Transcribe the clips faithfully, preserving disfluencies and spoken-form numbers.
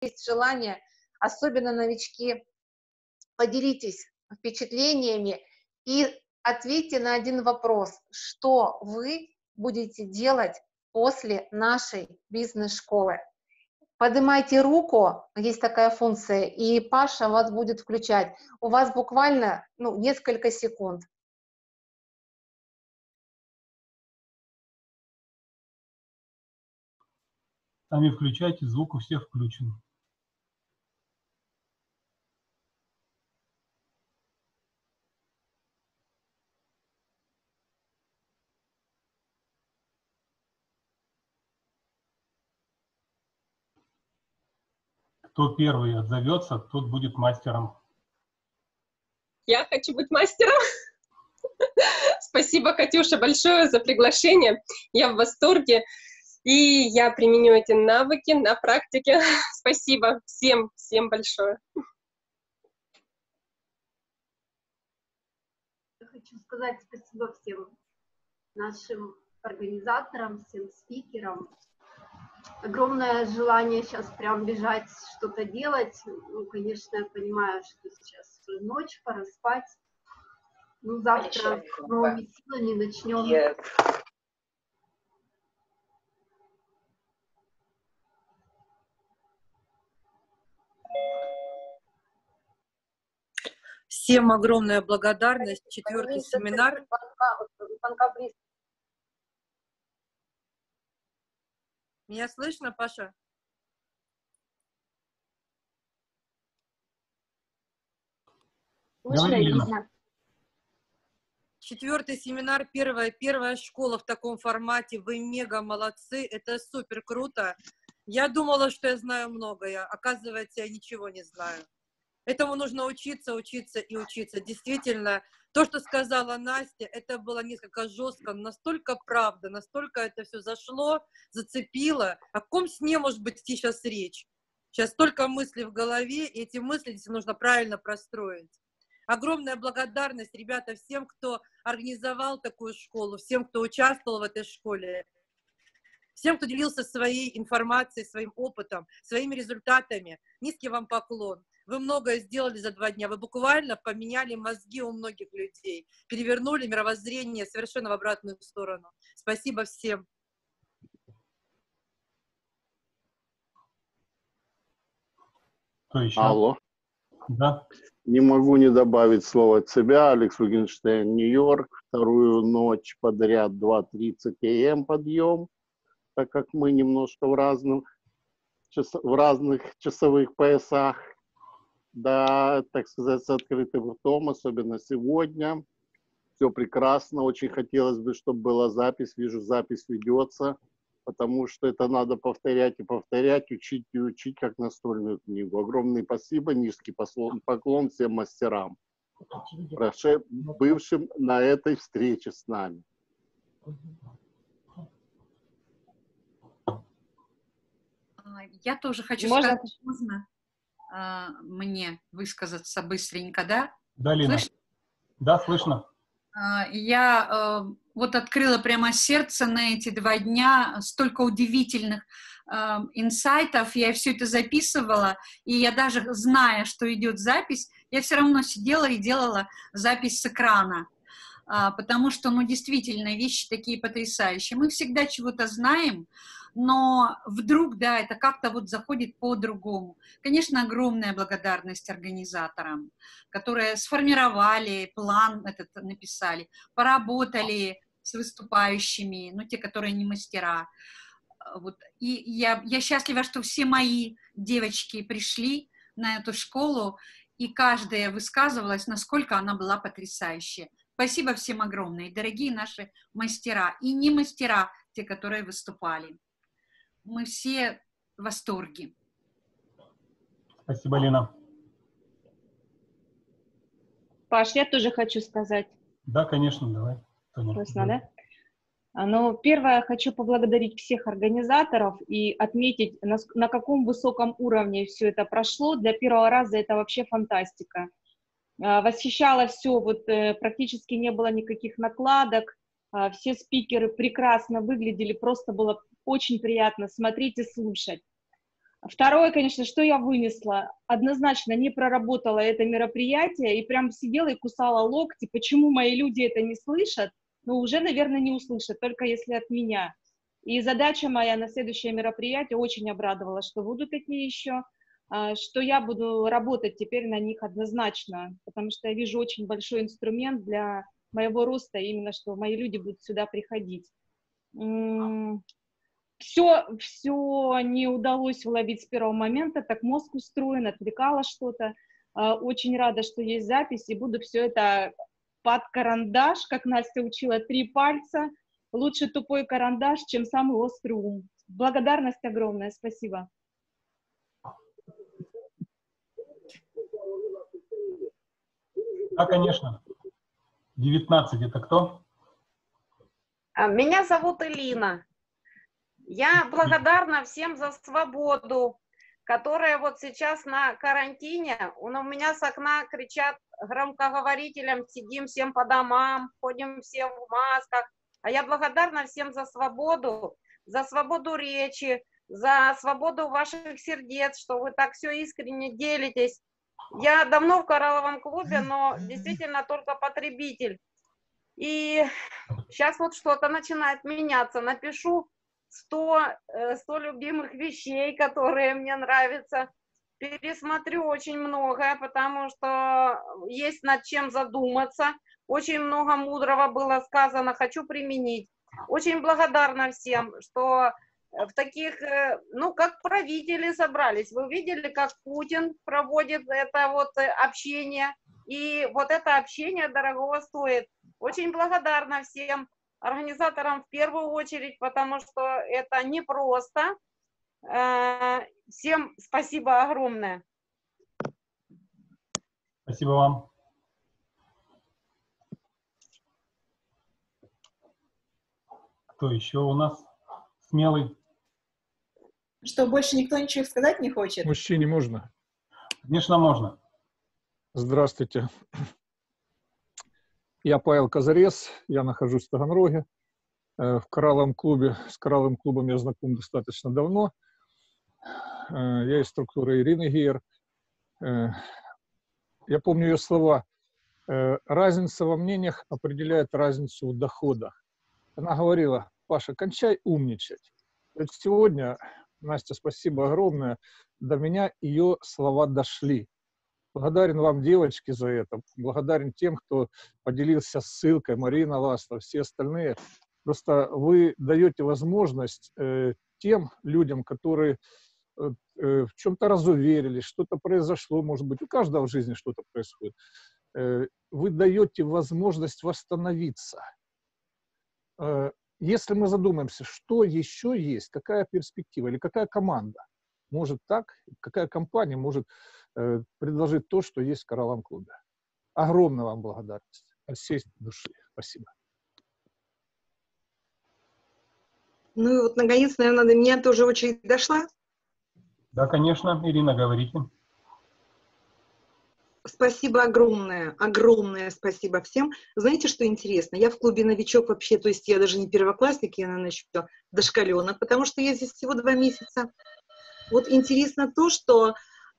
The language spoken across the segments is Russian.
есть желание, особенно новички, поделитесь впечатлениями и ответьте на один вопрос: что вы будете делать после нашей бизнес-школы? Поднимайте руку, есть такая функция, и Паша вас будет включать. У вас буквально ну, несколько секунд. Сами включайте, звук у всех включен. Кто первый отзовется, тот будет мастером. Я хочу быть мастером. Спасибо, Катюша, большое за приглашение. Я в восторге. И я применю эти навыки на практике. Спасибо всем, всем большое. Я хочу сказать спасибо всем нашим организаторам, всем спикерам. Огромное желание сейчас прям бежать, что-то делать. Ну, конечно, я понимаю, что сейчас ночь, пора спать. Ну, завтра с новыми силами начнем. Yes. Всем огромная благодарность. Четвертый семинар. Меня слышно, Паша? Слышно и видно. Четвертый семинар, первая, первая школа в таком формате. Вы мега молодцы, это супер круто. Я думала, что я знаю многое, оказывается, я ничего не знаю. Этому нужно учиться, учиться и учиться. Действительно, то, что сказала Настя, это было несколько жестко, настолько правда, настолько это все зашло, зацепило. О каком сне может быть идти сейчас речь? Сейчас столько мыслей в голове, и эти мысли здесь нужно правильно простроить. Огромная благодарность, ребята, всем, кто организовал такую школу, всем, кто участвовал в этой школе, всем, кто делился своей информацией, своим опытом, своими результатами. Низкий вам поклон. Вы многое сделали за два дня. Вы буквально поменяли мозги у многих людей, перевернули мировоззрение совершенно в обратную сторону. Спасибо всем. Кто еще? Алло. Да. Не могу не добавить слово от себя. Алекс Угенштейн, Нью-Йорк. Вторую ночь подряд два тридцать а эм подъем, так как мы немножко в, разном, в разных часовых поясах. Да, так сказать, с открытым ртом, особенно сегодня. Все прекрасно. Очень хотелось бы, чтобы была запись. Вижу, запись ведется, потому что это надо повторять и повторять, учить и учить, как настольную книгу. Огромное спасибо, низкий поклон всем мастерам, бывшим на этой встрече с нами. Я тоже хочу Можно? сказать, можно а, мне высказаться быстренько, да? Да, Лина. Слышно? Да, слышно. А, я а, вот открыла прямо сердце на эти два дня, столько удивительных а, инсайтов, я все это записывала, и я даже, зная, что идет запись, я все равно сидела и делала запись с экрана. А, потому что, ну, действительно, вещи такие потрясающие. Мы всегда чего-то знаем, но вдруг, да, это как-то вот заходит по-другому. Конечно, огромная благодарность организаторам, которые сформировали план этот, написали, поработали с выступающими, ну, те, которые не мастера. Вот. И я, я счастлива, что все мои девочки пришли на эту школу, и каждая высказывалась, насколько она была потрясающая. Спасибо всем огромное, дорогие наши мастера, и не мастера, те, которые выступали. Мы все в восторге. Спасибо, Лена. Паш, я тоже хочу сказать. Да, конечно, давай. Вкусно, да? Ну, первое, хочу поблагодарить всех организаторов и отметить, на, на каком высоком уровне все это прошло. Для первого раза это вообще фантастика. Восхищало все, вот практически не было никаких накладок, все спикеры прекрасно выглядели, просто было очень приятно смотреть и слушать. Второе, конечно, что я вынесла. Однозначно не проработала это мероприятие и прям сидела и кусала локти. Почему мои люди это не слышат? Ну, уже, наверное, не услышат, только если от меня. И задача моя на следующее мероприятие очень обрадовала, что будут такие еще, что я буду работать теперь на них однозначно, потому что я вижу очень большой инструмент для моего роста, именно что мои люди будут сюда приходить. Все, все не удалось уловить с первого момента, так мозг устроен, отвлекало что-то. Очень рада, что есть запись, и буду все это под карандаш, как Настя учила, три пальца. Лучше тупой карандаш, чем самый острый ум. Благодарность огромная, спасибо. Да, конечно. девятнадцать это кто? Меня зовут Элина. Я благодарна всем за свободу, которая вот сейчас на карантине. У меня с окна кричат громкоговорителям, сидим всем по домам, ходим все в масках. А я благодарна всем за свободу, за свободу речи, за свободу ваших сердец, что вы так все искренне делитесь. Я давно в коралловом клубе, но действительно только потребитель. И сейчас вот что-то начинает меняться. Напишу сто, сто любимых вещей, которые мне нравятся. Пересмотрю очень многое, потому что есть над чем задуматься. Очень много мудрого было сказано, хочу применить. Очень благодарна всем, что в таких, ну, как правители собрались. Вы видели, как Путин проводит это вот общение. И вот это общение дорогого стоит. Очень благодарна всем организаторам в первую очередь, потому что это непросто. Всем спасибо огромное. Спасибо вам. Кто еще у нас смелый? Что, больше никто ничего сказать не хочет? Мужчине можно? Конечно, можно. Здравствуйте. Я Павел Казарес, я нахожусь в Таганроге, в коралловом клубе. С коралловым клубом я знаком достаточно давно. Я из структуры Ирины Гейер. Я помню ее слова. Разница во мнениях определяет разницу в доходах. Она говорила: Паша, кончай умничать. Вот сегодня, Настя, спасибо огромное, до меня ее слова дошли. Благодарен вам, девочки, за это. Благодарен тем, кто поделился ссылкой, Марина Ластова, все остальные. Просто вы даете возможность э, тем людям, которые э, в чем-то разуверились, что-то произошло, может быть, у каждого в жизни что-то происходит. Э, вы даете возможность восстановиться. Э, если мы задумаемся, что еще есть, какая перспектива или какая команда может так, какая компания может э, предложить то, что есть в коралловом клубе. Огромная вам благодарность от всей души. Спасибо. Ну и вот, наконец, наверное, до меня тоже очередь дошла. Да, конечно. Ирина, говорите. Спасибо огромное, огромное спасибо всем. Знаете, что интересно? Я в клубе новичок вообще, то есть я даже не первоклассник, я, наверное, еще дошкаленок, потому что я здесь всего два месяца. Вот интересно то, что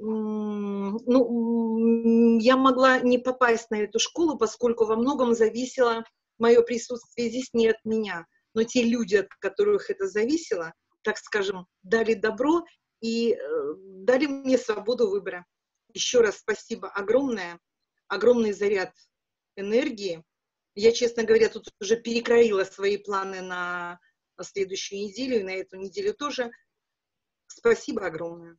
ну, я могла не попасть на эту школу, поскольку во многом зависело мое присутствие здесь не от меня. Но те люди, от которых это зависело, так скажем, дали добро и дали мне свободу выбора. Еще раз спасибо огромное, огромный заряд энергии. Я, честно говоря, тут уже перекроила свои планы на следующую неделю и на эту неделю тоже. Спасибо огромное.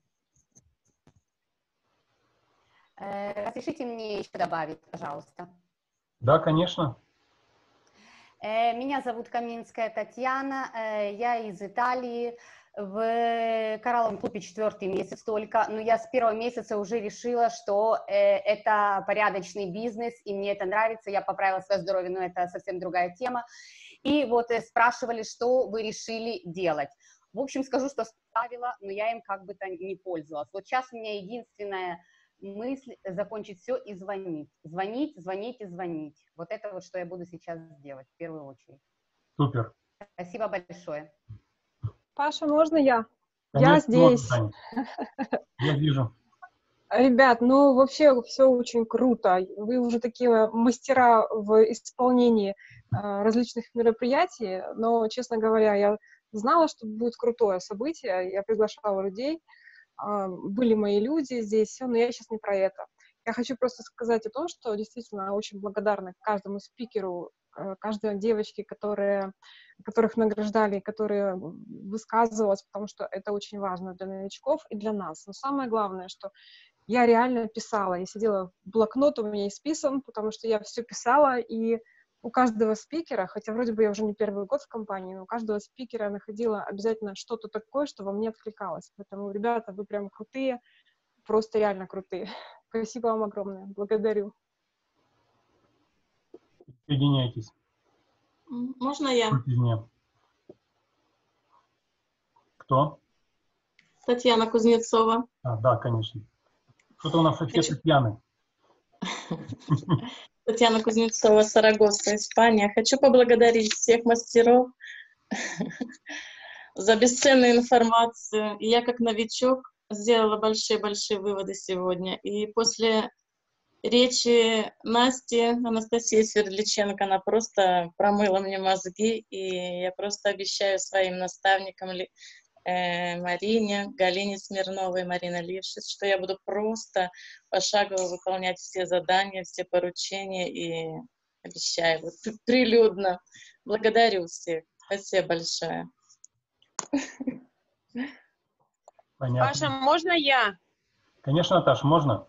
Разрешите мне еще добавить, пожалуйста? Да, конечно. Меня зовут Каминская Татьяна, я из Италии, в коралловом клубе четвертый месяц только, но я с первого месяца уже решила, что это порядочный бизнес, и мне это нравится, я поправила свое здоровье, но это совсем другая тема. И вот спрашивали, что вы решили делать. В общем, скажу, что ставила, но я им как бы-то не пользовалась. Вот сейчас у меня единственная мысль — закончить все и звонить. Звонить, звонить и звонить. Вот это вот, что я буду сейчас делать в первую очередь. Супер. Спасибо большое. Паша, можно я? Я Конечно, можно, здесь. Таня. Я вижу. Ребят, ну вообще все очень круто. Вы уже такие мастера в исполнении э, различных мероприятий, но, честно говоря, я знала, что будет крутое событие, я приглашала людей, э, были мои люди здесь, все, но я сейчас не про это. Я хочу просто сказать о том, что действительно очень благодарна каждому спикеру, э, каждой девочке, которые, которых награждали, которые высказывалась, потому что это очень важно для новичков и для нас. Но самое главное, что я реально писала, я сидела, блокнот у меня исписан, потому что я все писала, и у каждого спикера, хотя вроде бы я уже не первый год в компании, но у каждого спикера я находила обязательно что-то такое, что во мне откликалось. Поэтому, ребята, вы прям крутые, просто реально крутые. Спасибо вам огромное, благодарю. Соединяйтесь. Можно я? Извне. Кто? Татьяна Кузнецова. А, да, конечно. Что-то у нас все Хочу- Татьяны. Татьяна Кузнецова, Сарагоса, Испания. Хочу поблагодарить всех мастеров за бесценную информацию. И я, как новичок, сделала большие-большие выводы сегодня. И после речи Насти, Анастасии Свердличенко, она просто промыла мне мозги. И я просто обещаю своим наставникам, Марине, Галине Смирновой, Марина Лившиц, что я буду просто пошагово выполнять все задания, все поручения, и обещаю, вот, прилюдно. Благодарю всех. Спасибо большое. Понятно. Паша, можно я? Конечно, Наташ, можно?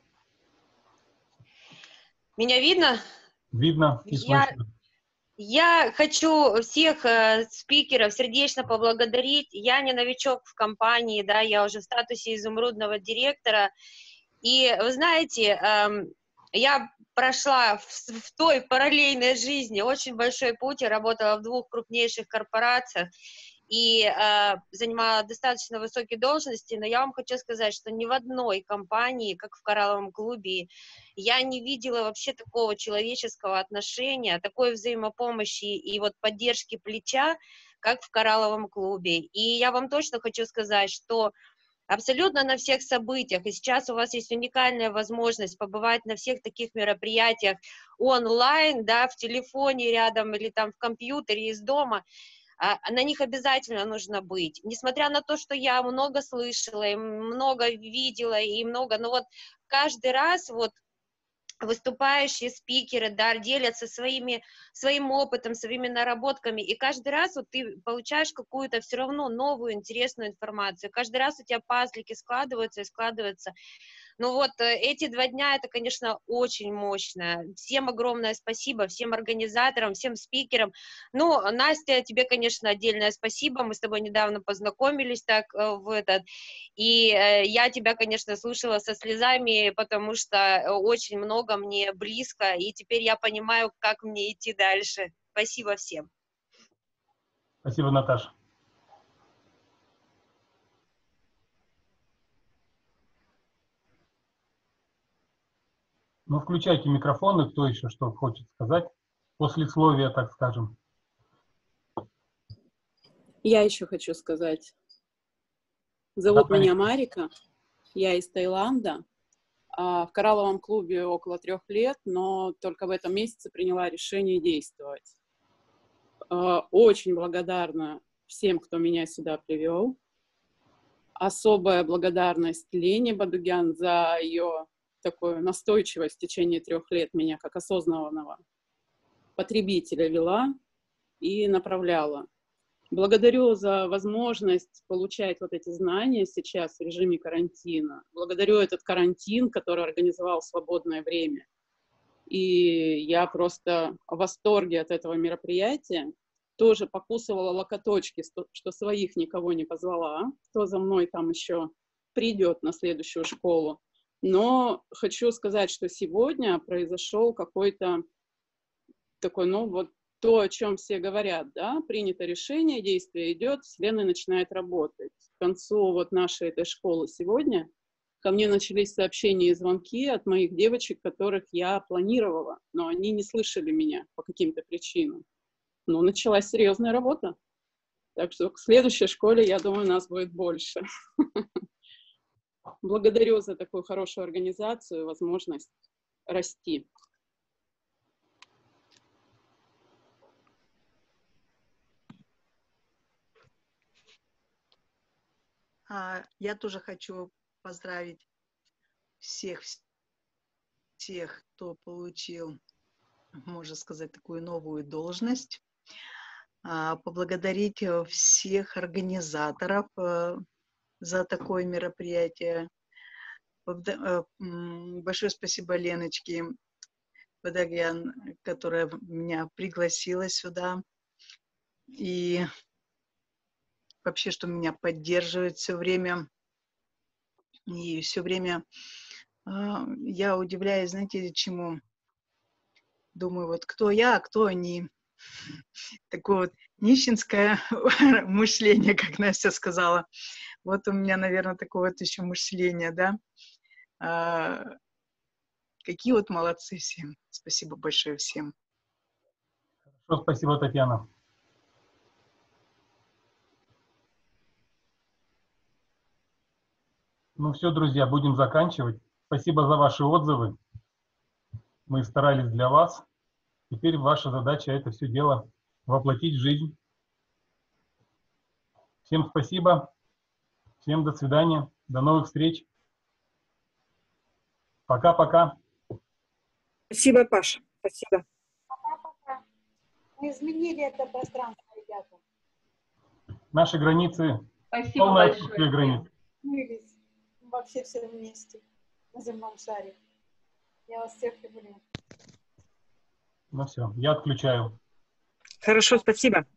Меня видно? Видно и Я, слышно. я хочу всех э, спикеров сердечно поблагодарить. Я не новичок в компании, да, я уже в статусе изумрудного директора. И вы знаете, эм, я прошла в, в той параллельной жизни очень большой путь. Я работала в двух крупнейших корпорациях и э, занимала достаточно высокие должности, но я вам хочу сказать, что ни в одной компании, как в Коралловом клубе, я не видела вообще такого человеческого отношения, такой взаимопомощи и вот поддержки плеча, как в Коралловом клубе. И я вам точно хочу сказать, что абсолютно на всех событиях, и сейчас у вас есть уникальная возможность побывать на всех таких мероприятиях онлайн, да, в телефоне рядом или там в компьютере из дома, на них обязательно нужно быть. Несмотря на то, что я много слышала, и много видела, и много, но вот каждый раз вот выступающие спикеры, да, делятся своими, своим опытом, своими наработками, и каждый раз вот ты получаешь какую-то все равно новую интересную информацию, каждый раз у тебя пазлики складываются и складываются. Ну вот эти два дня, это, конечно, очень мощно. Всем огромное спасибо, всем организаторам, всем спикерам. Ну, Настя, тебе, конечно, отдельное спасибо. Мы с тобой недавно познакомились так в этот. И я тебя, конечно, слушала со слезами, потому что очень много мне близко, и теперь я понимаю, как мне идти дальше. Спасибо всем. Спасибо, Наташа. Ну, включайте микрофоны, кто еще что хочет сказать. Послесловие, так скажем. Я еще хочу сказать. Зовут Да, меня Марика, я из Таиланда. В Коралловом клубе около трех лет, но только в этом месяце приняла решение действовать. Очень благодарна всем, кто меня сюда привел. Особая благодарность Лене Бадугян за ее такую настойчивость в течение трех лет меня как осознанного потребителя вела и направляла. Благодарю за возможность получать вот эти знания сейчас в режиме карантина. Благодарю этот карантин, который организовал свободное время. И я просто в восторге от этого мероприятия. Тоже покусывала локоточки, что своих никого не позвала. Кто за мной там еще придет на следующую школу. Но хочу сказать, что сегодня произошел какой-то такой, ну вот то, о чем все говорят, да, принято решение, действие идет, Вселенная начинает работать. К концу вот нашей этой школы сегодня ко мне начались сообщения и звонки от моих девочек, которых я планировала, но они не слышали меня по каким-то причинам. Ну, началась серьезная работа. Так что к следующей школе, я думаю, нас будет больше. Благодарю за такую хорошую организацию, возможность расти. А, Я тоже хочу поздравить всех, всех, кто получил, можно сказать, такую новую должность. А, Поблагодарить э, всех организаторов э, за такое мероприятие. Побда- э, м, Большое спасибо Леночке Бадагян, которая меня пригласила сюда. И вообще, что меня поддерживает все время. И все время а, я удивляюсь, знаете, чему? Думаю, вот кто я, а кто они. Такое вот нищенское мышление, как Настя сказала. Вот у меня, наверное, такое вот еще мышление, да. А, Какие вот молодцы всем. Спасибо большое всем. Хорошо, спасибо, Татьяна. Ну все, друзья, будем заканчивать. Спасибо за ваши отзывы. Мы старались для вас. Теперь ваша задача это все дело воплотить в жизнь. Всем спасибо. Всем до свидания. До новых встреч. Пока-пока. Спасибо, Паша. Спасибо. Пока-пока. Мы изменили это пространство, ребята. Наши границы. Спасибо Полное большое. отсутствие границ. Мылись. Вообще все вместе на земном шаре. Я вас всех люблю. Ну все, я отключаю. Хорошо, спасибо.